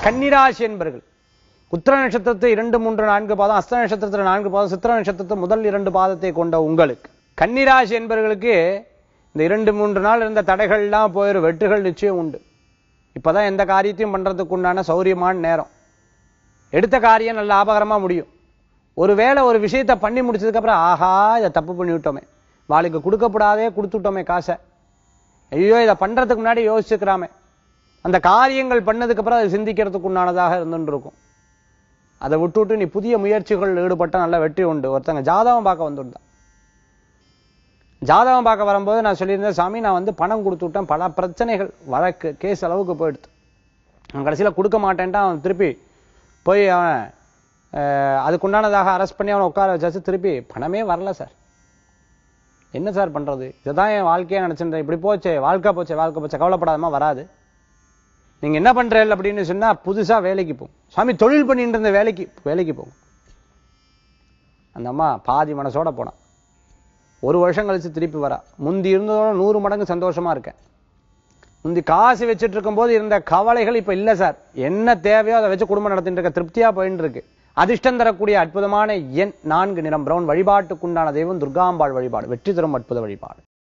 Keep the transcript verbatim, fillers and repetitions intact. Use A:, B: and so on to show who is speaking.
A: கன்னிராசி என்பர்கள் உத்திர நட்சத்திரத்தை இரண்டு மூன்று நான்கு பாதம், அஸ்த நட்சத்திரத்தில் நான்கு பாதம், சித்திர நட்சத்திரத்தை முதல் இரண்டு பாதத்தை கொண்ட உங்களுக்கு கன்னிராசி என்பவர்களுக்கு இந்த இரண்டு மூன்று நாள் இருந்த தடைகள்லாம் போயிடும், வெற்றிகள் நிச்சயம் உண்டு. இப்பதான் எந்த காரியத்தையும் பண்றதுக்கு உண்டான சௌரியமான நேரம். எடுத்த காரியம் நல்ல லாபகரமா முடியும். ஒருவேளை ஒரு விஷயத்தை பண்ணி முடிச்சதுக்கு அப்புறம் ஆஹா இதை தப்பு பண்ணி விட்டோமே, வாளுக்கு கொடுக்கப்படாதே கொடுத்துட்டோமே காசை, ஐயோ இதை பண்றதுக்கு முன்னாடி யோசிச்சுக்கிறாமே, அந்த காரியங்கள் பண்ணதுக்கு அப்புறம் அதை சிந்திக்கிறதுக்கு உண்டானதாக இருந்துட்டு இருக்கும். அதை விட்டு விட்டு நீ புதிய முயற்சிகள் ஈடுபட்ட நல்ல வெற்றி உண்டு. ஒருத்தங்க ஜாதகம் பார்க்க வந்துருந்தா, ஜாதகம் பார்க்க வரும்போது நான் சொல்லியிருந்தேன், சாமி நான் வந்து பணம் கொடுத்து விட்டேன், பல பிரச்சனைகள் வழக்கு கேஸ் அளவுக்கு போயிடுது, அவன் கடைசியில் கொடுக்க மாட்டேன்ட்டு அவன் திருப்பி போய் அவன் அதுக்குண்டானதாக அரெஸ்ட் பண்ணி அவனை உட்கார வச்சாச்சு, திருப்பி பணமே வரல சார், என்ன சார் பண்றது, இதுதான் என் வாழ்க்கையை நினைச்சிருந்தேன், இப்படி போச்சே வாழ்க்கை போச்சே வாழ்க்கை போச்சே, கவலைப்படாதமா வராது, நீங்க என்ன பண்றீங்க அப்படின்னு சொன்னா புதுசா வேலைக்கு போகும். சாமி தொழில் பண்ணிட்டு இருந்த வேலைக்கு வேலைக்கு போகும். அந்த அம்மா பாதி மனசோட போனா, ஒரு வருஷம் கழிச்சு திருப்பி வரா, முந்தி இருந்ததோட நூறு மடங்கு சந்தோஷமா இருக்கேன், முந்தி காசு வச்சுட்டு இருக்கும் போது இருந்த கவலைகள் இப்ப இல்ல சார், என்ன தேவையோ அதை வச்சு குடும்பம் நடத்திட்டு இருக்க, திருப்தியா போயிட்டு இருக்கு. அதிர்ஷ்டம் தரக்கூடிய அற்புதமான எண் நான்கு, நிறம் பிரவுன். வழிபாட்டுக்குண்டான தெய்வம் துர்காம்பாள் வழிபாடு, வெற்றி தரும் அற்புத வழிபாடு.